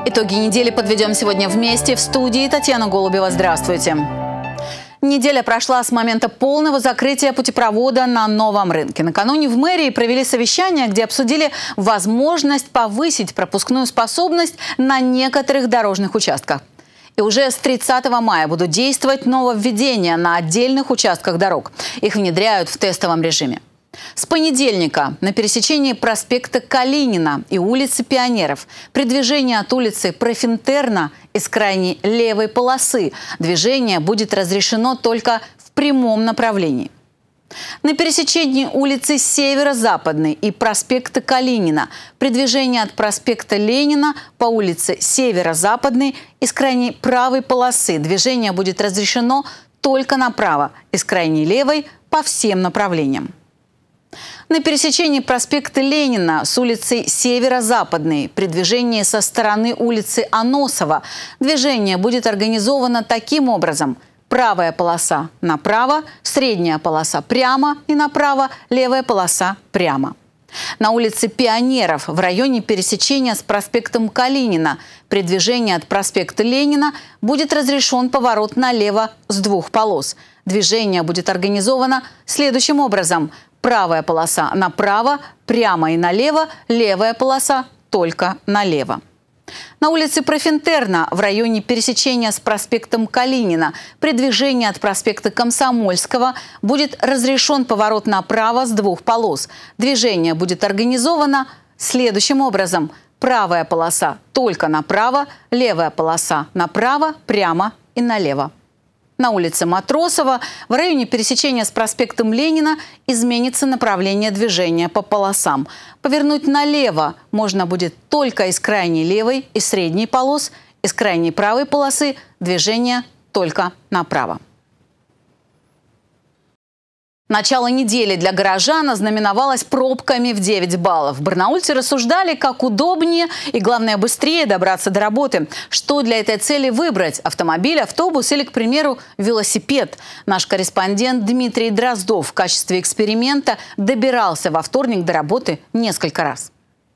Итоги недели подведем сегодня вместе. В студии Татьяна Голубева. Здравствуйте. Неделя прошла с момента полного закрытия путепровода на Новом рынке. Накануне в мэрии провели совещание, где обсудили возможность повысить пропускную способность на некоторых дорожных участках. И уже с 30 мая будут действовать нововведения на отдельных участках дорог. Их внедряют в тестовом режиме. С понедельника на пересечении проспекта Калинина и улицы Пионеров при движении от улицы Профинтерна из крайней левой полосы движение будет разрешено только в прямом направлении. На пересечении улицы Северо-Западной и проспекта Калинина при движении от проспекта Ленина по улице Северо-Западной из крайней правой полосы движение будет разрешено только направо, из крайней левой по всем направлениям. На пересечении проспекта Ленина с улицей Северо-Западной при движении со стороны улицы Аносова движение будет организовано таким образом: правая полоса направо, средняя полоса прямо и направо, левая полоса прямо. На улице Пионеров в районе пересечения с проспектом Калинина при движении от проспекта Ленина будет разрешен поворот налево с двух полос. Движение будет организовано следующим образом: правая полоса направо, прямо и налево, левая полоса только налево. На улице Профинтерна в районе пересечения с проспектом Калинина при движении от проспекта Комсомольского будет разрешен поворот направо с двух полос. Движение будет организовано следующим образом: правая полоса только направо, левая полоса направо, прямо и налево. На улице Матросова в районе пересечения с проспектом Ленина изменится направление движения по полосам. Повернуть налево можно будет только из крайней левой и средней полос, из крайней правой полосы движение только направо. Начало недели для горожан ознаменовалось пробками в 9 баллов. Барнаульцы рассуждали, как удобнее и, главное, быстрее добраться до работы. Что для этой цели выбрать – автомобиль, автобус или, к примеру, велосипед? Наш корреспондент Дмитрий Дроздов в качестве эксперимента добирался во вторник до работы несколько раз.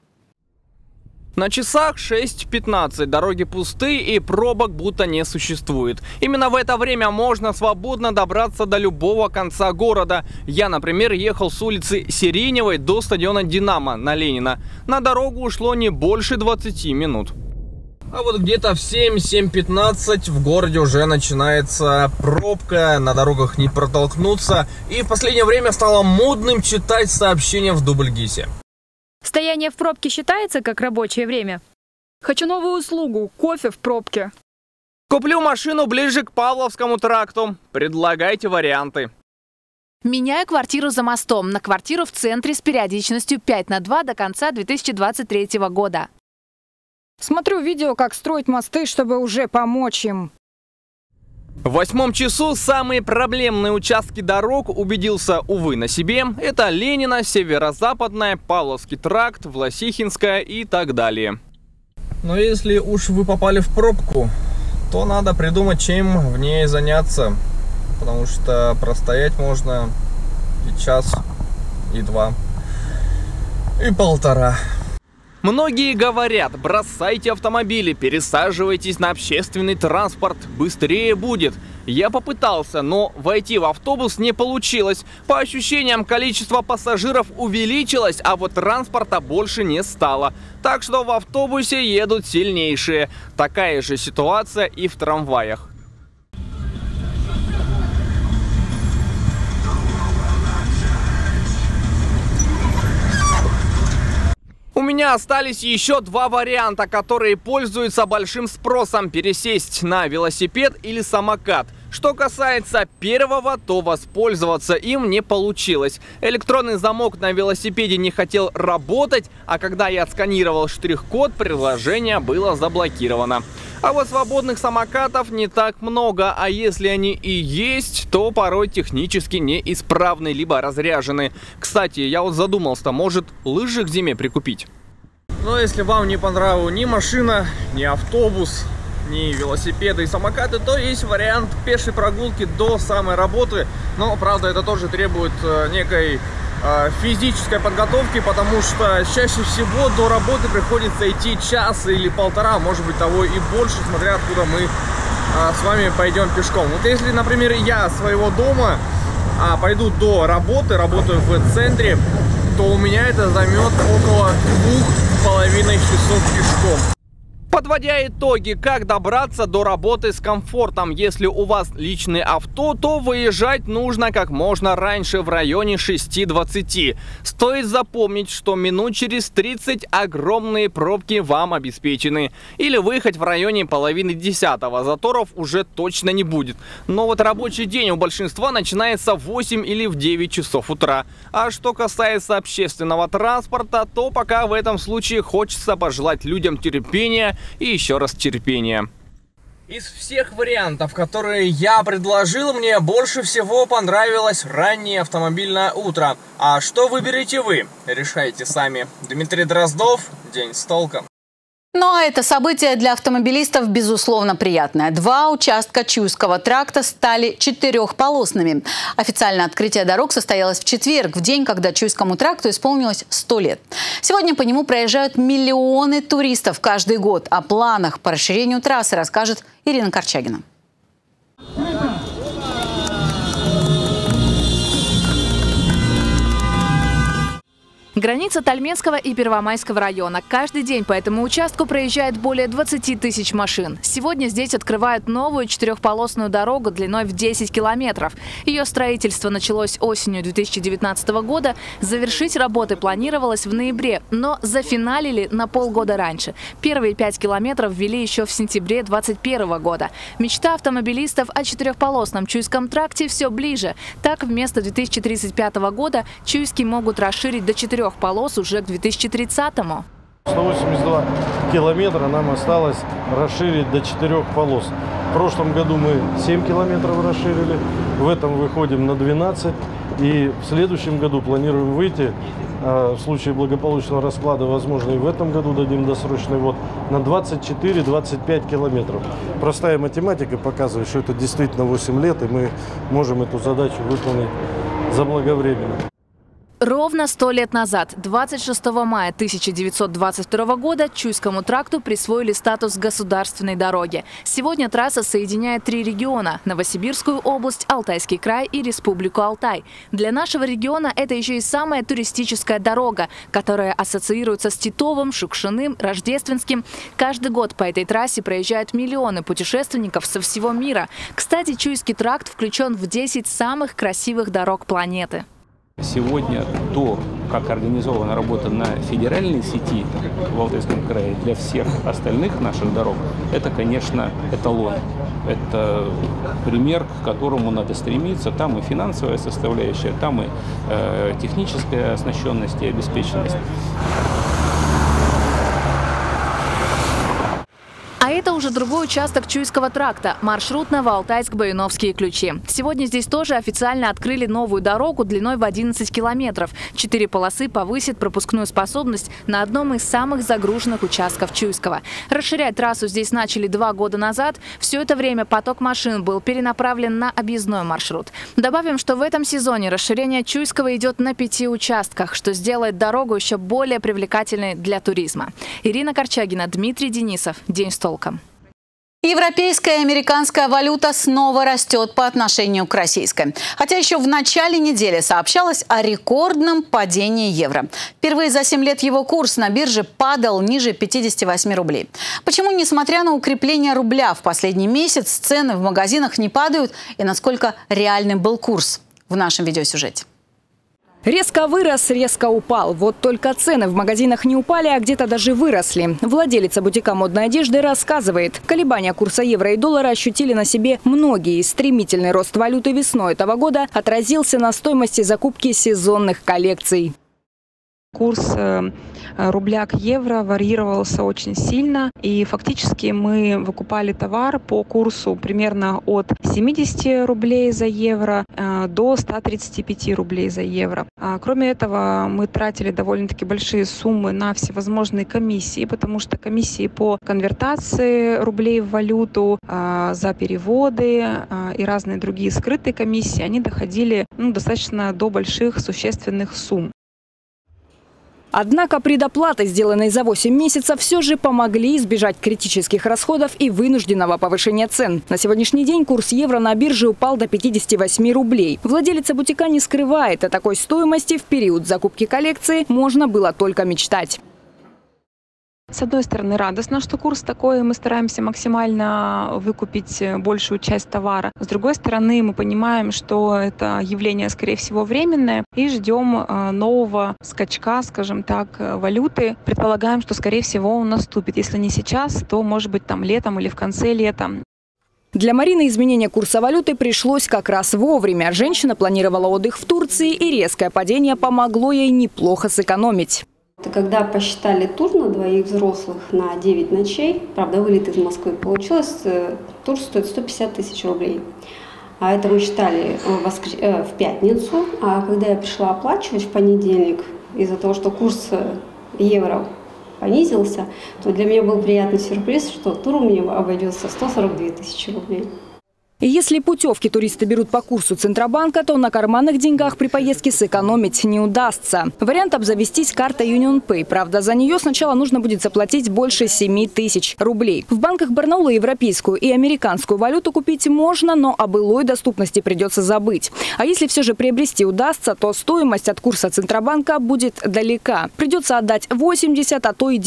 На часах 6:15, дороги пусты и пробок будто не существует. Именно в это время можно свободно добраться до любого конца города. Я, например, ехал с улицы Сиреневой до стадиона «Динамо» на Ленина. На дорогу ушло не больше 20 минут. А вот где-то в 7-7:15 в городе уже начинается пробка, на дорогах не протолкнуться. И в последнее время стало модным читать сообщения в Дубльгисе. Стояние в пробке считается как рабочее время? Хочу новую услугу – кофе в пробке. Куплю машину ближе к Павловскому тракту. Предлагайте варианты. Меняю квартиру за мостом на квартиру в центре с периодичностью 5/2 до конца 2023 года. Смотрю видео, как строить мосты, чтобы уже помочь им. В 8 часу самые проблемные участки дорог убедился, увы, на себе. Это Ленина, Северо-Западная, Павловский тракт, Власихинская и так далее. Но если уж вы попали в пробку, то надо придумать, чем в ней заняться. Потому что простоять можно и час, и 2, и 1,5. Многие говорят: бросайте автомобили, пересаживайтесь на общественный транспорт, быстрее будет. Я попытался, но войти в автобус не получилось. По ощущениям, количество пассажиров увеличилось, а вот транспорта больше не стало. Так что в автобусе едут сильнейшие. Такая же ситуация и в трамваях. У меня остались еще 2 варианта, которые пользуются большим спросом: пересесть на велосипед или самокат. Что касается первого, то воспользоваться им не получилось. Электронный замок на велосипеде не хотел работать, а когда я отсканировал штрих-код, приложение было заблокировано. А вот свободных самокатов не так много, а если они и есть, то порой технически неисправны либо разряжены. Кстати, я вот задумался, может лыжи к зиме прикупить? Но если вам не понравилась ни машина, ни автобус, ни велосипеды и самокаты, то есть вариант пешей прогулки до самой работы. Но, правда, это тоже требует некой физической подготовки, потому что чаще всего до работы приходится идти час или полтора, может быть того и больше, смотря откуда мы с вами пойдем пешком. Вот если, например, я своего дома пойду до работы, работаю в центре, то у меня это займет около 2,5 часов пешком. Подводя итоги, как добраться до работы с комфортом. Если у вас личное авто, то выезжать нужно как можно раньше, в районе 6:20. Стоит запомнить, что минут через 30 огромные пробки вам обеспечены. Или выехать в районе половины 10-го. Заторов уже точно не будет. Но вот рабочий день у большинства начинается в 8 или в 9 часов утра. А что касается общественного транспорта, то пока в этом случае хочется пожелать людям терпения и еще раз терпения. Из всех вариантов, которые я предложил, мне больше всего понравилось раннее автомобильное утро. А что выберете вы? Решайте сами. Дмитрий Дроздов, День с толком. Ну а это событие для автомобилистов безусловно приятное. 2 участка Чуйского тракта стали 4-полосными. Официальное открытие дорог состоялось в четверг, в день, когда Чуйскому тракту исполнилось 100 лет. Сегодня по нему проезжают миллионы туристов каждый год. О планах по расширению трассы расскажет Ирина Корчагина. Граница Тальменского и Первомайского района. Каждый день по этому участку проезжает более 20 тысяч машин. Сегодня здесь открывают новую 4-полосную дорогу длиной в 10 километров. Ее строительство началось осенью 2019 года. Завершить работы планировалось в ноябре, но зафиналили на полгода раньше. Первые 5 километров ввели еще в сентябре 2021 года. Мечта автомобилистов о 4-полосном Чуйском тракте все ближе. Так, вместо 2035 года Чуйский могут расширить до 4 полос уже к 2030-му. 182 километра нам осталось расширить до 4 полос. В прошлом году мы 7 километров расширили, в этом выходим на 12. И в следующем году планируем выйти, в случае благополучного расклада, возможно, и в этом году дадим досрочный ввод, на 24-25 километров. Простая математика показывает, что это действительно 8 лет, и мы можем эту задачу выполнить заблаговременно. Ровно 100 лет назад, 26 мая 1922 года, Чуйскому тракту присвоили статус государственной дороги. Сегодня трасса соединяет 3 региона – Новосибирскую область, Алтайский край и Республику Алтай. Для нашего региона это еще и самая туристическая дорога, которая ассоциируется с Титовым, Шукшиным, Рождественским. Каждый год по этой трассе проезжают миллионы путешественников со всего мира. Кстати, Чуйский тракт включен в 10 самых красивых дорог планеты. Сегодня то, как организована работа на федеральной сети в Алтайском крае для всех остальных наших дорог, это, конечно, эталон. Это пример, к которому надо стремиться. Там и финансовая составляющая, там и техническая оснащенность и обеспеченность. А это уже другой участок Чуйского тракта – маршрут Новоалтайск-Баюновские ключи. Сегодня здесь тоже официально открыли новую дорогу длиной в 11 километров. 4 полосы повысят пропускную способность на одном из самых загруженных участков Чуйского. Расширять трассу здесь начали 2 года назад. Все это время поток машин был перенаправлен на объездной маршрут. Добавим, что в этом сезоне расширение Чуйского идет на 5 участках, что сделает дорогу еще более привлекательной для туризма. Ирина Корчагина, Дмитрий Денисов. День с толком. Европейская и американская валюта снова растет по отношению к российской. Хотя еще в начале недели сообщалось о рекордном падении евро. Впервые за 7 лет его курс на бирже падал ниже 58 рублей. Почему, несмотря на укрепление рубля в последний месяц, цены в магазинах не падают и насколько реальным был курс? В нашем видеосюжете. Резко вырос, резко упал. Вот только цены в магазинах не упали, а где-то даже выросли. Владелица бутика модной одежды рассказывает, колебания курса евро и доллара ощутили на себе многие. Стремительный рост валюты весной этого года отразился на стоимости закупки сезонных коллекций. Курс рубля к евро варьировался очень сильно, и фактически мы выкупали товар по курсу примерно от 70 рублей за евро до 135 рублей за евро. Кроме этого, мы тратили довольно-таки большие суммы на всевозможные комиссии, потому что комиссии по конвертации рублей в валюту, за переводы и разные другие скрытые комиссии, они доходили достаточно до больших существенных сумм. Однако предоплаты, сделанные за 8 месяцев, все же помогли избежать критических расходов и вынужденного повышения цен. На сегодняшний день курс евро на бирже упал до 58 рублей. Владелица бутика не скрывает, о такой стоимости в период закупки коллекции можно было только мечтать. С одной стороны, радостно, что курс такой, мы стараемся максимально выкупить большую часть товара. С другой стороны, мы понимаем, что это явление, скорее всего, временное, и ждем нового скачка, скажем так, валюты. Предполагаем, что, скорее всего, он наступит. Если не сейчас, то, может быть, там летом или в конце лета. Для Марины изменение курса валюты пришлось как раз вовремя. Женщина планировала отдых в Турции, и резкое падение помогло ей неплохо сэкономить. Когда посчитали тур на двоих взрослых на 9 ночей, правда, вылет из Москвы, получилось, тур стоит 150 тысяч рублей. А это мы считали в пятницу, а когда я пришла оплачивать в понедельник, из-за того, что курс евро понизился, то для меня был приятный сюрприз, что тур у меня обойдется 142 тысячи рублей. Если путевки туристы берут по курсу Центробанка, то на карманных деньгах при поездке сэкономить не удастся. Вариант обзавестись картой UnionPay. Правда, за нее сначала нужно будет заплатить больше 7 тысяч рублей. В банках Барнаула европейскую и американскую валюту купить можно, но о былой доступности придется забыть. А если все же приобрести удастся, то стоимость от курса Центробанка будет далека. Придется отдать 80, а то и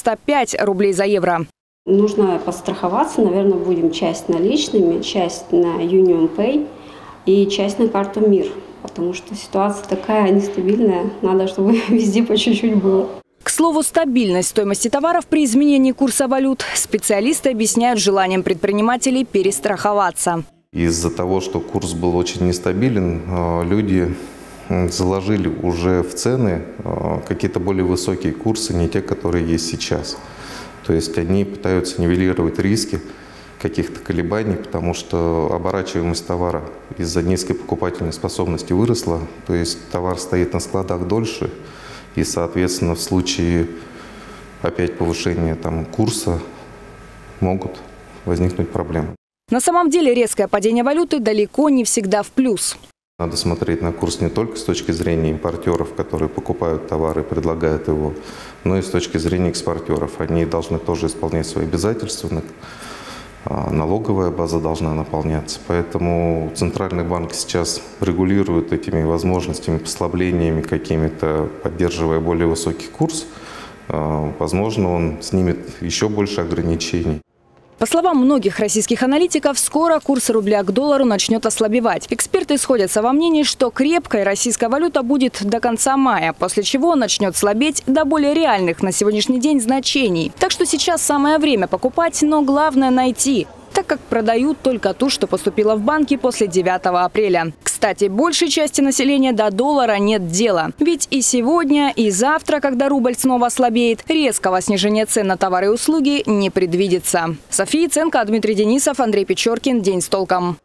95 рублей за евро. Нужно подстраховаться, наверное, будем часть наличными, часть на UnionPay и часть на карту МИР, потому что ситуация такая нестабильная, надо, чтобы везде по чуть-чуть было. К слову, стабильность стоимости товаров при изменении курса валют специалисты объясняют желанием предпринимателей перестраховаться. Из-за того, что курс был очень нестабилен, люди заложили уже в цены какие-то более высокие курсы, не те, которые есть сейчас. То есть они пытаются нивелировать риски каких-то колебаний, потому что оборачиваемость товара из-за низкой покупательной способности выросла. То есть товар стоит на складах дольше, и, соответственно, в случае опять повышения курса могут возникнуть проблемы. На самом деле резкое падение валюты далеко не всегда в плюс. Надо смотреть на курс не только с точки зрения импортеров, которые покупают товар и предлагают его, но и с точки зрения экспортеров. Они должны тоже исполнять свои обязательства, налоговая база должна наполняться. Поэтому Центральный банк сейчас регулирует этими возможностями, послаблениями какими-то, поддерживая более высокий курс. Возможно, он снимет еще больше ограничений. По словам многих российских аналитиков, скоро курс рубля к доллару начнет ослабевать. Эксперты сходятся во мнении, что крепкой российская валюта будет до конца мая, после чего начнет слабеть до более реальных на сегодняшний день значений. Так что сейчас самое время покупать, но главное найти, так как продают только ту, что поступила в банки после 9 апреля. Кстати, большей части населения до доллара нет дела. Ведь и сегодня, и завтра, когда рубль снова ослабеет, резкого снижения цен на товары и услуги не предвидится. София Ценко, Дмитрий Денисов, Андрей Печоркин. День с толком.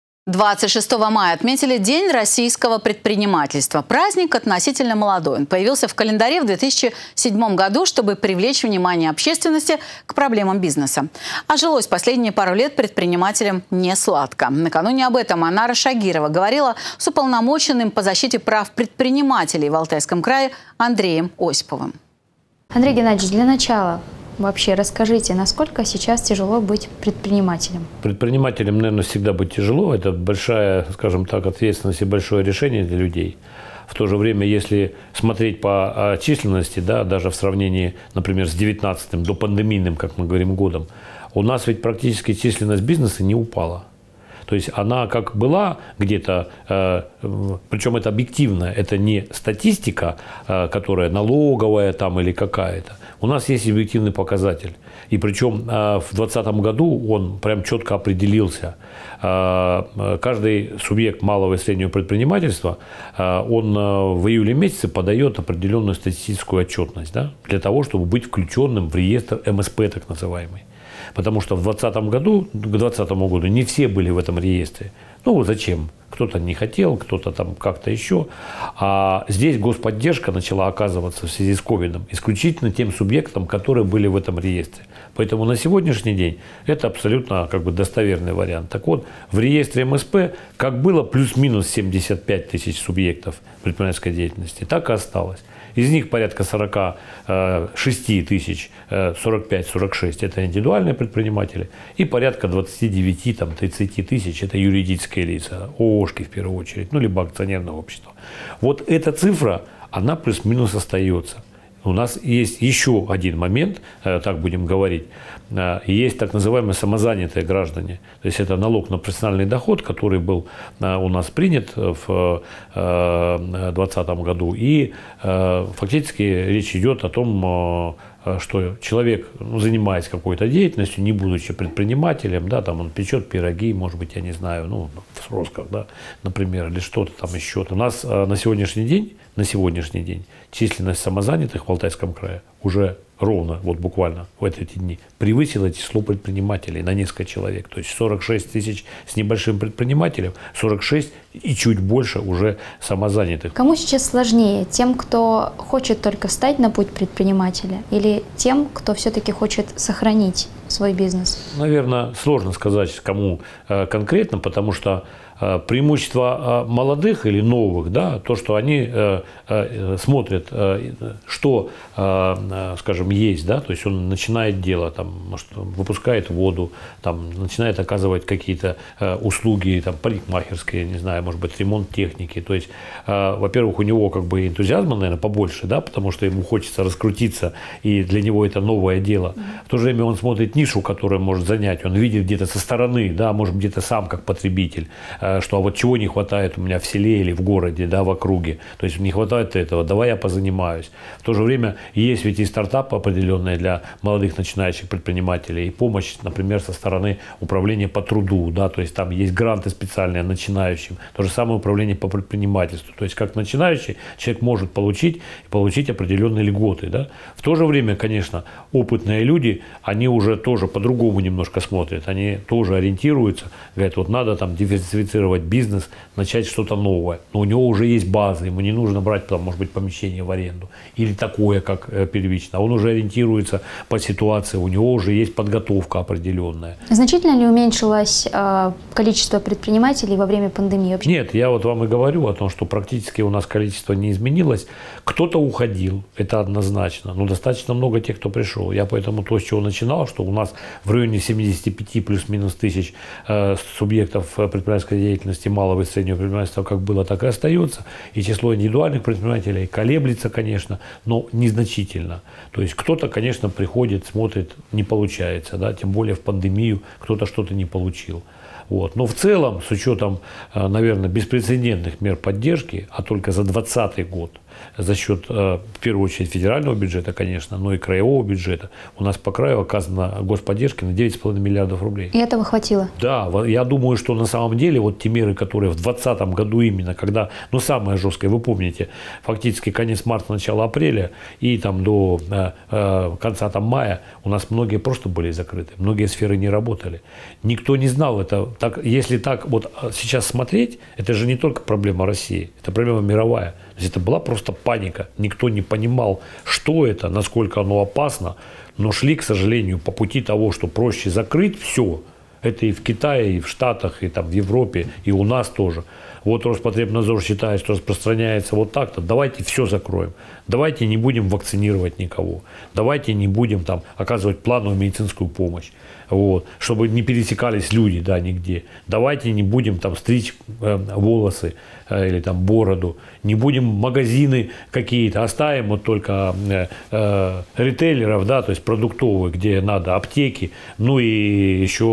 26 мая отметили День российского предпринимательства. Праздник относительно молодой. Он появился в календаре в 2007 году, чтобы привлечь внимание общественности к проблемам бизнеса. А жилось последние пару лет предпринимателям не сладко. Накануне об этом Анара Шагирова говорила с уполномоченным по защите прав предпринимателей в Алтайском крае Андреем Осиповым. Андрей Геннадьевич, для начала вообще расскажите, насколько сейчас тяжело быть предпринимателем? Предпринимателем, наверное, всегда быть тяжело. Это большая, скажем так, ответственность и большое решение для людей. В то же время, если смотреть по численности, да, даже в сравнении, например, с 19-м, до пандемийным, как мы говорим, годом, у нас ведь практически численность бизнеса не упала. То есть она как была где-то, причем это объективно, это не статистика, которая налоговая там или какая-то. У нас есть объективный показатель. И причем в 2020 году он прям четко определился. Каждый субъект малого и среднего предпринимательства, он в июле месяце подает определенную статистическую отчетность, да, для того, чтобы быть включенным в реестр МСП, так называемый. Потому что в 2020 году, к 2020 году не все были в этом реестре. Ну, зачем? Кто-то не хотел, кто-то там как-то еще. А здесь господдержка начала оказываться в связи с ковидом исключительно тем субъектам, которые были в этом реестре. Поэтому на сегодняшний день это абсолютно как бы достоверный вариант. Так вот, в реестре МСП как было плюс-минус 75 тысяч субъектов предпринимательской деятельности, так и осталось. Из них порядка 46 тысяч, 45-46 – это индивидуальные предприниматели, и порядка 29-30 тысяч – это юридические лица, ООшки в первую очередь, ну, либо акционерное общество. Вот эта цифра, она плюс-минус остается. У нас есть еще один момент, так будем говорить, есть так называемые самозанятые граждане. То есть это налог на профессиональный доход, который был у нас принят в 2020 году. И фактически речь идет о том, что человек, занимаясь какой-то деятельностью, не будучи предпринимателем, да, там он печет пироги, может быть, я не знаю, ну, в Росках, да, например, или что-то там еще. У нас на сегодняшний день численность самозанятых в Алтайском крае уже ровно, вот буквально в эти дни, превысила число предпринимателей на несколько человек. То есть 46 тысяч с небольшим предпринимателем, 46 и чуть больше уже самозанятых. Кому сейчас сложнее? Тем, кто хочет только встать на путь предпринимателя, или тем, кто все-таки хочет сохранить свой бизнес? Наверное, сложно сказать, кому конкретно, потому что преимущество молодых или новых, да, то, что они смотрят, что, скажем, есть, да, то есть он начинает дело, там, может, выпускает воду, там, начинает оказывать какие-то услуги, там, парикмахерские, не знаю, может быть, ремонт техники. То есть, во-первых, у него как бы энтузиазма, наверное, побольше, да, потому что ему хочется раскрутиться, и для него это новое дело. В то же время он смотрит нишу, которую может занять, он видит где-то со стороны, да, может, где-то сам как потребитель, что а вот чего не хватает у меня в селе или в городе, да, в округе. То есть не хватает этого, давай я позанимаюсь. В то же время есть ведь и стартапы определенные для молодых начинающих предпринимателей, и помощь, например, со стороны управления по труду, да, то есть там есть гранты специальные начинающим. То же самое управление по предпринимательству. То есть как начинающий человек может получить определенные льготы, да. В то же время, конечно, опытные люди, они уже тоже по-другому немножко смотрят, они тоже ориентируются, говорят, вот надо там диверсифицировать бизнес, начать что-то новое. Но у него уже есть база, ему не нужно брать, там, может быть, помещение в аренду или такое, как первично. Он уже ориентируется по ситуации, у него уже есть подготовка определенная. Значительно ли уменьшилось количество предпринимателей во время пандемии? Нет, я вот вам и говорю о том, что практически у нас количество не изменилось. Кто-то уходил, это однозначно, но достаточно много тех, кто пришел. Я поэтому то, с чего начинал, что у нас в районе 75 плюс-минус тысяч субъектов предпринимательской деятельности малого и среднего предпринимательства как было, так и остается. И число индивидуальных предпринимателей колеблется, конечно, но незначительно. То есть кто-то, конечно, приходит, смотрит, не получается, да, тем более в пандемию кто-то что-то не получил. Вот. Но в целом, с учетом, наверное, беспрецедентных мер поддержки, а только за 2020 год, за счет, в первую очередь, федерального бюджета, конечно, но и краевого бюджета, у нас по краю оказана господдержка на 9,5 миллиардов рублей. И этого хватило? Да, я думаю, что на самом деле вот те меры, которые в 2020 году именно, когда, ну, самое жесткое, вы помните, фактически конец марта, начало апреля и там до конца там мая у нас многие просто были закрыты, многие сферы не работали. Никто не знал это. Так, если так вот сейчас смотреть, это же не только проблема России, это проблема мировая. То есть это была просто паника. Никто не понимал, что это, насколько оно опасно, но шли, к сожалению, по пути того, что проще закрыть все. Это и в Китае, и в Штатах, и там в Европе, и у нас тоже. Вот Роспотребнадзор считает, что распространяется вот так-то. Давайте все закроем. Давайте не будем вакцинировать никого. Давайте не будем там оказывать плановую медицинскую помощь. Вот, чтобы не пересекались люди, да, нигде. Давайте не будем там стричь волосы или там бороду, не будем магазины какие-то, оставим вот только ритейлеров, да, то есть продуктовые, где надо, аптеки, ну и еще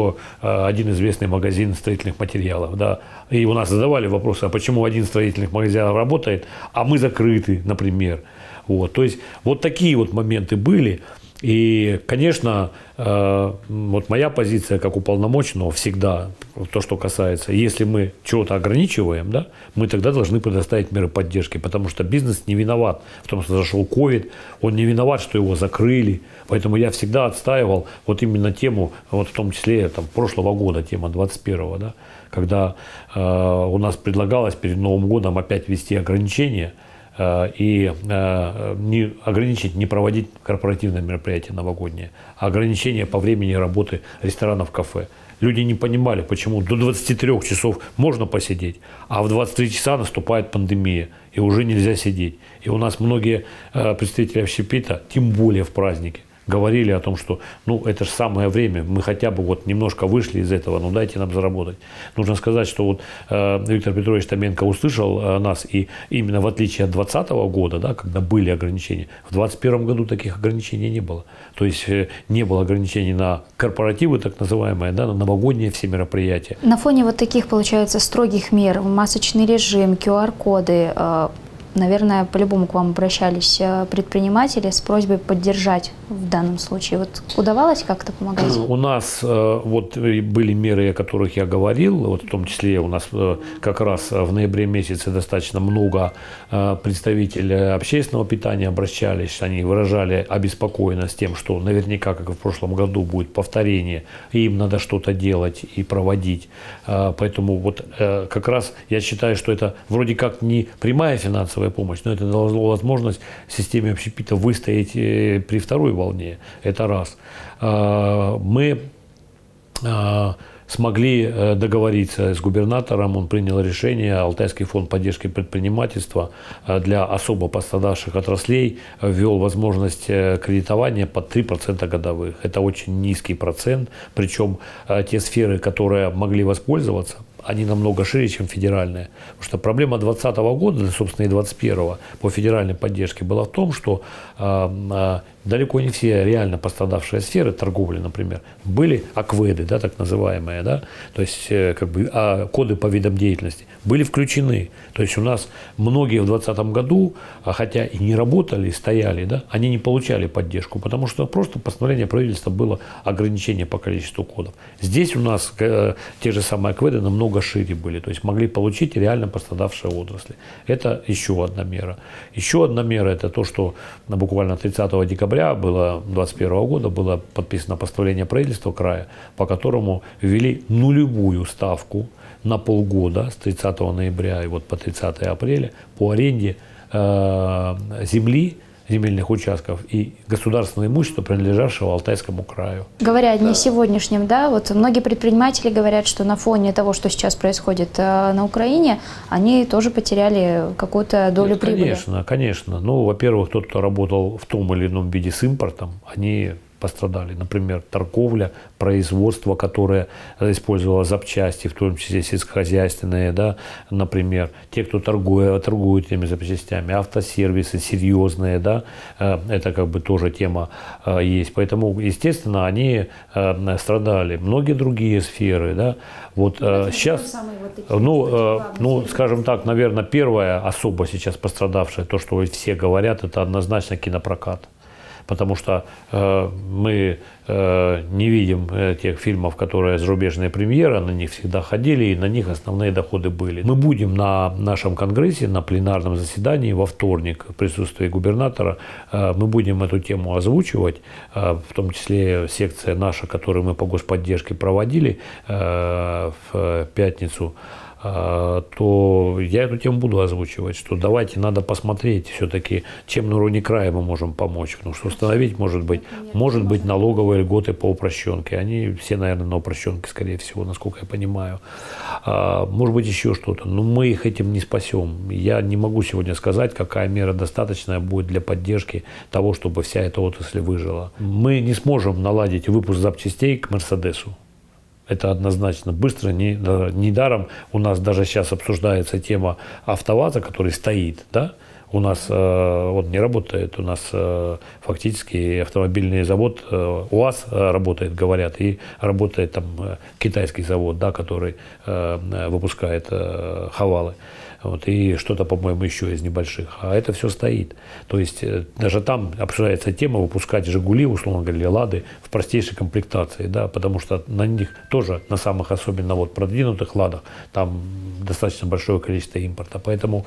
один известный магазин строительных материалов. Да. И у нас задавали вопросы, а почему один строительных магазинов работает, а мы закрыты, например. Вот. То есть вот такие вот моменты были. И, конечно, вот моя позиция как уполномоченного всегда, то, что касается, если мы чего-то ограничиваем, да, мы тогда должны предоставить меры поддержки, потому что бизнес не виноват в том, что зашел ковид, он не виноват, что его закрыли. Поэтому я всегда отстаивал вот именно тему, вот в том числе там, прошлого года, тема 21-го, да, когда у нас предлагалось перед Новым годом опять ввести ограничения, и не ограничить, не проводить корпоративные мероприятия новогодние, а ограничения по времени работы ресторанов, кафе. Люди не понимали, почему до 23 часов можно посидеть, а в 23 часа наступает пандемия, и уже нельзя сидеть. И у нас многие представители общепита, тем более в праздники, говорили о том, что ну, это же самое время, мы хотя бы вот немножко вышли из этого, ну дайте нам заработать. Нужно сказать, что вот Виктор Петрович Томенко услышал нас, и именно в отличие от 2020 года, да, когда были ограничения, в 2021 году таких ограничений не было. То есть не было ограничений на корпоративы, так называемые, да, на новогодние все мероприятия. На фоне вот таких, получается, строгих мер, масочный режим, QR-коды, наверное, по-любому к вам обращались предприниматели с просьбой поддержать в данном случае. Вот удавалось как-то помогать? У нас вот были меры, о которых я говорил, вот в том числе у нас как раз в ноябре месяце достаточно много представителей общественного питания обращались, они выражали обеспокоенность тем, что наверняка, как и в прошлом году, будет повторение, и им надо что-то делать и проводить. Поэтому вот как раз я считаю, что это вроде как не прямая финансовая помощь, но это дало возможность системе общепита выстоять при второй волне. Это раз. Мы смогли договориться с губернатором, он принял решение, Алтайский фонд поддержки предпринимательства для особо пострадавших отраслей ввел возможность кредитования под 3% годовых. Это очень низкий процент, причем те сферы, которые могли воспользоваться, они намного шире, чем федеральные. Потому что проблема 2020 года, собственно, и 2021 по федеральной поддержке была в том, что далеко не все реально пострадавшие сферы, торговли, например, были АКВЭДы, да, так называемые, да, то есть как бы, коды по видам деятельности, были включены. То есть у нас многие в 2020 году, хотя и не работали, стояли, да, они не получали поддержку, потому что просто постановление правительства было ограничение по количеству кодов. Здесь у нас те же самые АКВЭДы намного шире были, то есть могли получить реально пострадавшие отрасли. Это еще одна мера. Еще одна мера – это то, что буквально 30 декабря 2021 года было подписано постановление правительства края, по которому ввели нулевую ставку на полгода с 30 ноября и вот по 30 апреля по аренде земли, земельных участков и государственного имущества, принадлежавшего Алтайскому краю. Говоря не о сегодняшнем, да, вот многие предприниматели говорят, что на фоне того, что сейчас происходит на Украине, они тоже потеряли какую-то долю прибыли. Конечно, конечно. Ну, во-первых, тот, кто работал в том или ином виде с импортом, они пострадали. Например, торговля, производство, которое использовало запчасти, в том числе сельскохозяйственные, да, например, те, кто торгуют этими запчастями, автосервисы серьезные, да, это как бы тоже тема есть. Поэтому, естественно, они страдали. Многие другие сферы, да. Вот сейчас, ну, скажем так, наверное, первое особо сейчас пострадавшее, то, что все говорят, это однозначно кинопрокат. Потому что мы не видим тех фильмов, которые зарубежные премьеры, на них всегда ходили, и на них основные доходы были. Мы будем на нашем конгрессе, на пленарном заседании во вторник в присутствии губернатора, мы будем эту тему озвучивать, в том числе секция наша, которую мы по господдержке проводили в пятницу, то я эту тему буду озвучивать, что давайте, надо посмотреть все-таки, чем на уровне края мы можем помочь. Потому что установить, может быть налоговые льготы по упрощенке. Они все, наверное, на упрощенке, скорее всего, насколько я понимаю. Может быть, еще что-то. Но мы их этим не спасем. Я не могу сегодня сказать, какая мера достаточная будет для поддержки того, чтобы вся эта отрасль выжила. Мы не сможем наладить выпуск запчастей к Мерседесу. Это однозначно быстро. Недаром у нас даже сейчас обсуждается тема АвтоВАЗа, который стоит, да? У нас он не работает, у нас фактически автомобильный завод УАЗ работает, говорят, и работает там китайский завод, да, который выпускает Хавалы. Вот, и что-то, по-моему, еще из небольших. А это все стоит. То есть даже там обсуждается тема выпускать «Жигули», условно говоря, «Лады» в простейшей комплектации, да, потому что на них тоже, на самых особенно вот продвинутых «Ладах», там достаточно большое количество импорта. Поэтому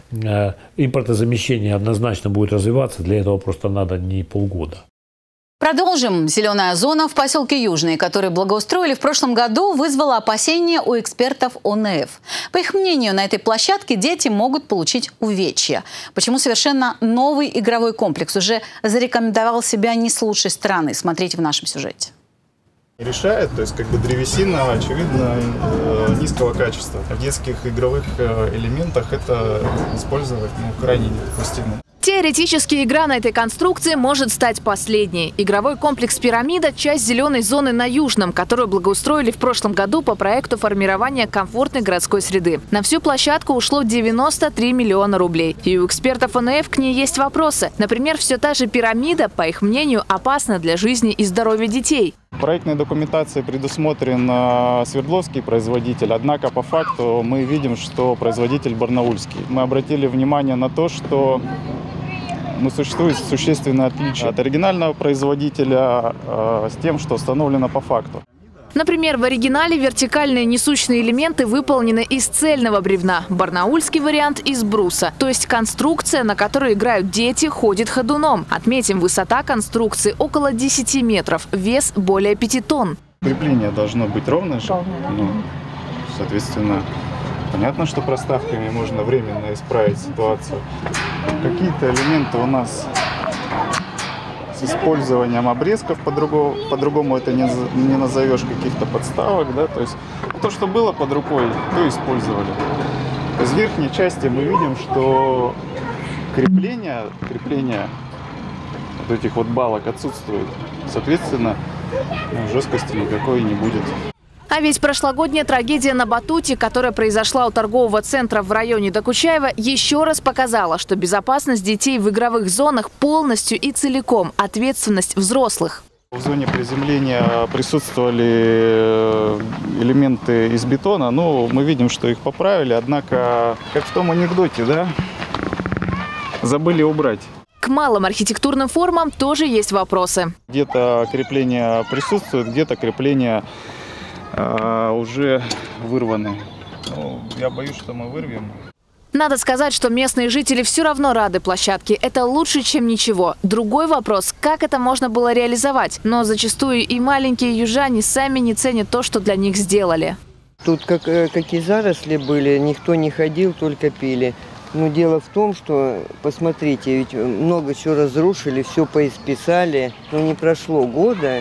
импортозамещение однозначно будет развиваться. Для этого просто надо не полгода. Продолжим. Зеленая зона в поселке Южный, который благоустроили в прошлом году, вызвала опасения у экспертов ОНФ. По их мнению, на этой площадке дети могут получить увечья. Почему совершенно новый игровой комплекс уже зарекомендовал себя не с лучшей стороны? Смотрите в нашем сюжете. Решает, то есть как бы древесина, очевидно, низкого качества. В детских игровых элементах это использовать крайне недопустимо. Теоретически игра на этой конструкции может стать последней. Игровой комплекс «Пирамида» – часть зеленой зоны на Южном, которую благоустроили в прошлом году по проекту формирования комфортной городской среды. На всю площадку ушло 93 миллиона рублей. И у экспертов ОНФ к ней есть вопросы. Например, все та же «Пирамида», по их мнению, опасна для жизни и здоровья детей. В проектной документации предусмотрен свердловский производитель, однако по факту мы видим, что производитель барнаульский. Мы обратили внимание на то, что существует существенное отличие от оригинального производителя с тем, что установлено по факту. Например, в оригинале вертикальные несущные элементы выполнены из цельного бревна, барнаульский вариант – из бруса. То есть конструкция, на которой играют дети, ходит ходуном. Отметим, высота конструкции около 10 метров, вес более 5 тонн. Крепление должно быть ровное. Соответственно, понятно, что проставками можно временно исправить ситуацию. Какие-то элементы у нас с использованием обрезков, по-другому это не назовешь, каких-то подставок, да, то есть то, что было под рукой, то использовали. Из верхней части мы видим, что крепление вот этих вот балок отсутствует, соответственно, жесткости никакой не будет. А ведь прошлогодняя трагедия на батуте, которая произошла у торгового центра в районе Докучаева, еще раз показала, что безопасность детей в игровых зонах полностью и целиком ответственность взрослых. В зоне приземления присутствовали элементы из бетона, но мы видим, что их поправили, однако, как в том анекдоте, да, забыли убрать. К малым архитектурным формам тоже есть вопросы. Где-то крепления присутствуют, где-то крепления уже вырваны. Я боюсь, что мы вырвем. Надо сказать, что местные жители все равно рады площадке. Это лучше, чем ничего. Другой вопрос, как это можно было реализовать. Но зачастую и маленькие южане сами не ценят то, что для них сделали. Тут какие заросли были, никто не ходил, только пили. Но дело в том, что, посмотрите, ведь много чего разрушили, все поисписали. Но не прошло года,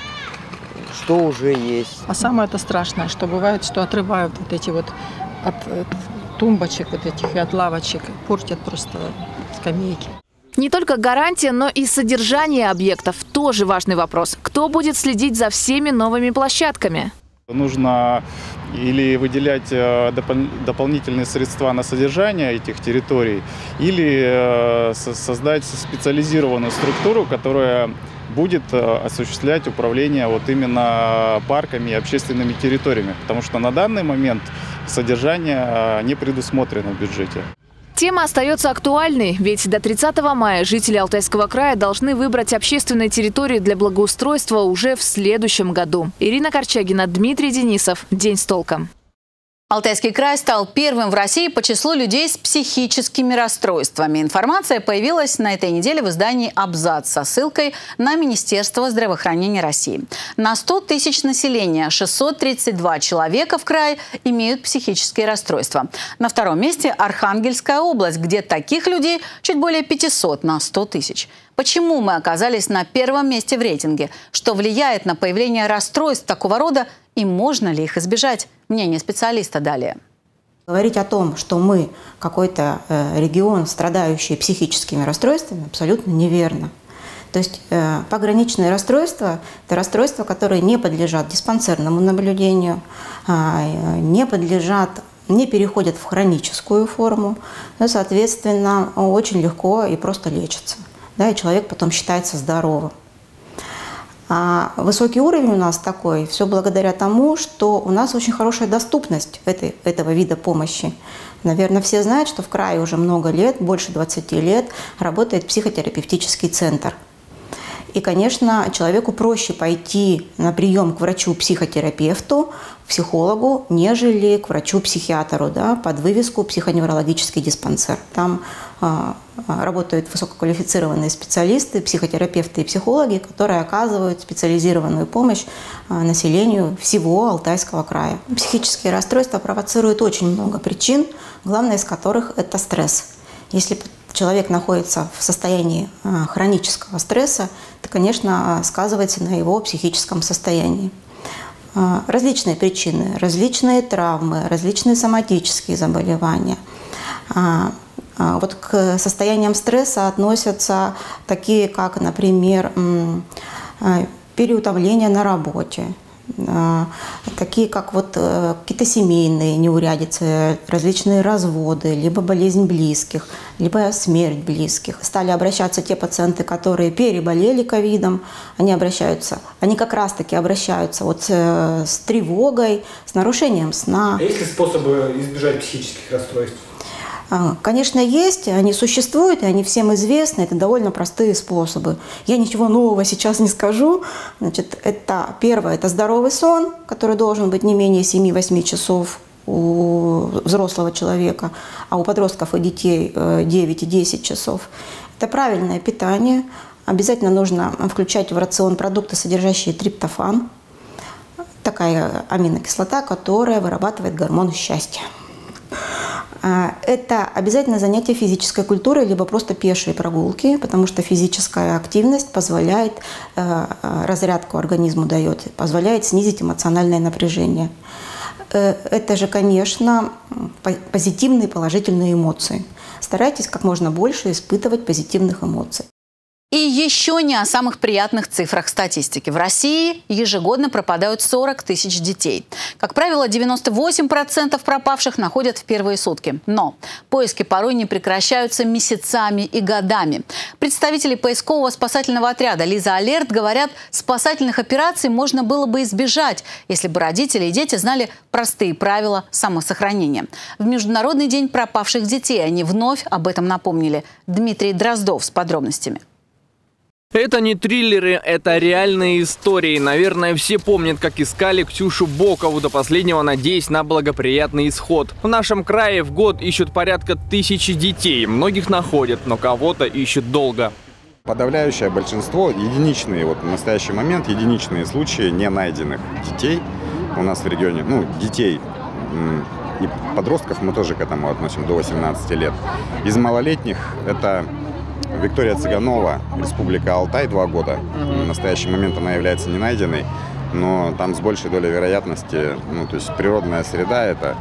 что уже есть. А самое это страшное, что бывает, что отрывают вот эти вот от тумбочек вот этих и от лавочек, портят просто скамейки. Не только гарантия, но и содержание объектов – тоже важный вопрос. Кто будет следить за всеми новыми площадками? Нужно или выделять дополнительные средства на содержание этих территорий, или создать специализированную структуру, которая будет осуществлять управление вот именно парками и общественными территориями. Потому что на данный момент содержание не предусмотрено в бюджете. Тема остается актуальной, ведь до 30 мая жители Алтайского края должны выбрать общественные территории для благоустройства уже в следующем году. Ирина Корчагина, Дмитрий Денисов. День с толком. Алтайский край стал первым в России по числу людей с психическими расстройствами. Информация появилась на этой неделе в издании «Абзац» со ссылкой на Министерство здравоохранения России. На 100 тысяч населения 632 человека в крае имеют психические расстройства. На втором месте Архангельская область, где таких людей чуть более 500 на 100 тысяч. Почему мы оказались на первом месте в рейтинге? Что влияет на появление расстройств такого рода и можно ли их избежать? Мнение специалиста далее. Говорить о том, что мы какой-то регион, страдающий психическими расстройствами, абсолютно неверно. То есть пограничные расстройства – это расстройства, которые не подлежат диспансерному наблюдению, не подлежат не переходят в хроническую форму, ну, соответственно, очень легко и просто лечатся. Да, и человек потом считается здоровым. А высокий уровень у нас такой, все благодаря тому, что у нас очень хорошая доступность этого вида помощи. Наверное, все знают, что в крае уже много лет, больше 20 лет, работает психотерапевтический центр. И, конечно, человеку проще пойти на прием к врачу-психотерапевту, психологу, нежели к врачу-психиатру, да, под вывеску «психоневрологический диспансер». Там работают высококвалифицированные специалисты, психотерапевты и психологи, которые оказывают специализированную помощь населению всего Алтайского края. Психические расстройства провоцируют очень много причин, главная из которых – это стресс. Если человек находится в состоянии хронического стресса, это, конечно, сказывается на его психическом состоянии. Различные причины, различные травмы, различные соматические заболевания. Вот к состояниям стресса относятся такие, как, например, переутомление на работе, такие как вот какие-то семейные неурядицы, различные разводы, либо болезнь близких, либо смерть близких. Стали обращаться те пациенты, которые переболели ковидом, они как раз-таки обращаются вот с тревогой, с нарушением сна. А есть ли способы избежать психических расстройств? Конечно, есть, они существуют, и они всем известны, это довольно простые способы. Я ничего нового сейчас не скажу. Значит, первое – это здоровый сон, который должен быть не менее 7-8 часов у взрослого человека, а у подростков и детей 9 и 10 часов. Это правильное питание. Обязательно нужно включать в рацион продукты, содержащие триптофан. Такая аминокислота, которая вырабатывает гормон счастья. Это обязательно занятие физической культурой, либо просто пешие прогулки, потому что физическая активность позволяет, разрядку организму дает, позволяет снизить эмоциональное напряжение. Это же, конечно, позитивные, положительные эмоции. Старайтесь как можно больше испытывать позитивных эмоций. И еще не о самых приятных цифрах статистики. В России ежегодно пропадают 40 тысяч детей. Как правило, 98% пропавших находят в первые сутки. Но поиски порой не прекращаются месяцами и годами. Представители поискового спасательного отряда «Лиза Алерт» говорят, спасательных операций можно было бы избежать, если бы родители и дети знали простые правила самосохранения. В Международный день пропавших детей они вновь об этом напомнили. Дмитрий Дроздов с подробностями. Это не триллеры, это реальные истории. Наверное, все помнят, как искали Ксюшу Бокову до последнего, надеясь на благоприятный исход. В нашем крае в год ищут порядка 1000 детей. Многих находят, но кого-то ищут долго. Подавляющее большинство, единичные, вот в настоящий момент, единичные случаи не найденных детей у нас в регионе, детей и подростков мы тоже к этому относим, до 18 лет. Из малолетних это Виктория Цыганова, Республика Алтай, 2 года. В настоящий момент она является не найденной, но там с большей долей вероятности, то есть природная среда – это,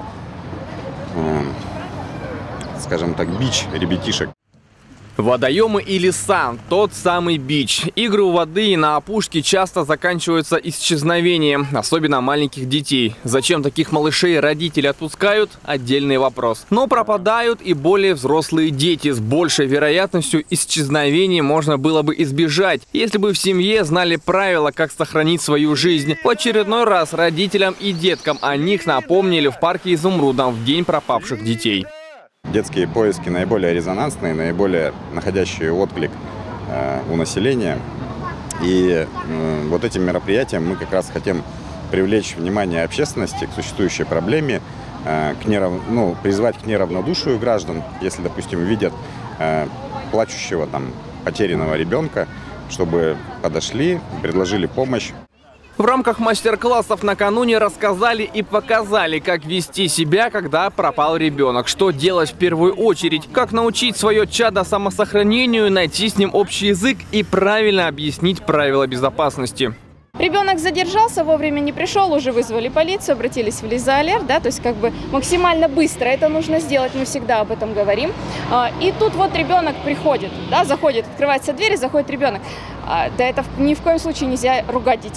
скажем так, бич ребятишек. Водоемы и леса – тот самый бич. Игры у воды и на опушке часто заканчиваются исчезновением, особенно маленьких детей. Зачем таких малышей родители отпускают – отдельный вопрос. Но пропадают и более взрослые дети. С большей вероятностью исчезновений можно было бы избежать, если бы в семье знали правила, как сохранить свою жизнь. В очередной раз родителям и деткам о них напомнили в парке Изумрудном в день пропавших детей. Детские поиски наиболее резонансные, наиболее находящие отклик у населения. И вот этим мероприятием мы как раз хотим привлечь внимание общественности к существующей проблеме, призвать к неравнодушию граждан, если, допустим, видят плачущего, потерянного ребенка, чтобы подошли, предложили помощь. В рамках мастер-классов накануне рассказали и показали, как вести себя, когда пропал ребенок, что делать в первую очередь, как научить свое чадо самосохранению, найти с ним общий язык и правильно объяснить правила безопасности. Ребенок задержался, вовремя не пришел, уже вызвали полицию, обратились в Лиза Алерт, то есть максимально быстро это нужно сделать, мы всегда об этом говорим. И тут вот ребенок приходит, заходит, открывается дверь, заходит ребенок. Да это ни в коем случае нельзя ругать детей.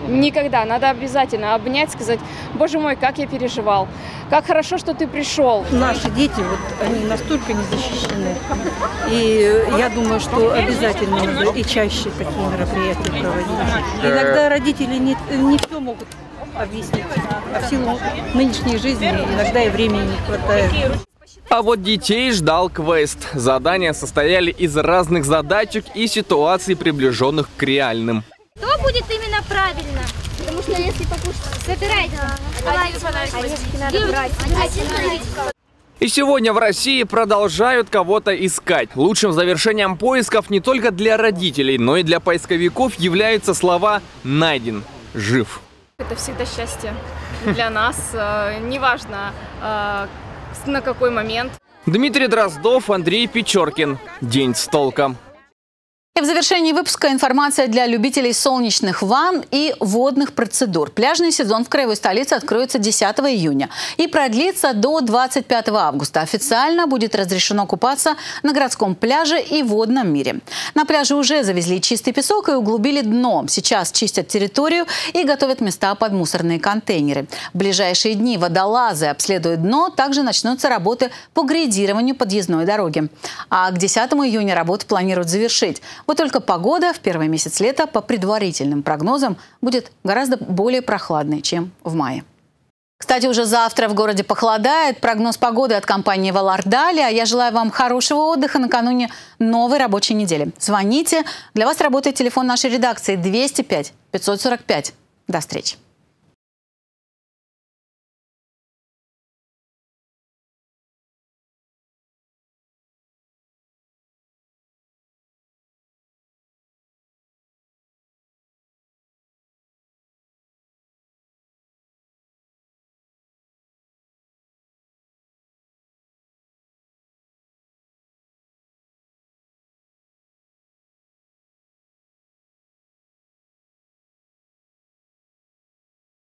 Никогда. Надо обязательно обнять, сказать: боже мой, как я переживал, как хорошо, что ты пришел. Наши дети, вот, они настолько не защищены. И я думаю, что обязательно надо и чаще такие мероприятия проводить. Иногда родители не все могут объяснить, а в силу нынешней жизни иногда и времени не хватает. А вот детей ждал квест. Задания состояли из разных задачек и ситуаций, приближенных к реальным. Что будет именно правильно? Потому что если покушать, собирайте. Надо брать. И сегодня в России продолжают кого-то искать. Лучшим завершением поисков не только для родителей, но и для поисковиков являются слова «найден», «жив». Это всегда счастье для нас, неважно на какой момент. Дмитрий Дроздов, Андрей Печоркин. День с толком. И в завершении выпуска информация для любителей солнечных ванн и водных процедур. Пляжный сезон в краевой столице откроется 10 июня и продлится до 25 августа. Официально будет разрешено купаться на городском пляже и водном мире. На пляже уже завезли чистый песок и углубили дно. Сейчас чистят территорию и готовят места под мусорные контейнеры. В ближайшие дни водолазы обследуют дно. Также начнутся работы по грейдированию подъездной дороги. А к 10 июня работы планируют завершить. Вот только погода в первый месяц лета, по предварительным прогнозам, будет гораздо более прохладной, чем в мае. Кстати, уже завтра в городе похолодает. Прогноз погоды от компании «Валардали». А я желаю вам хорошего отдыха накануне новой рабочей недели. Звоните. Для вас работает телефон нашей редакции 205 545. До встречи.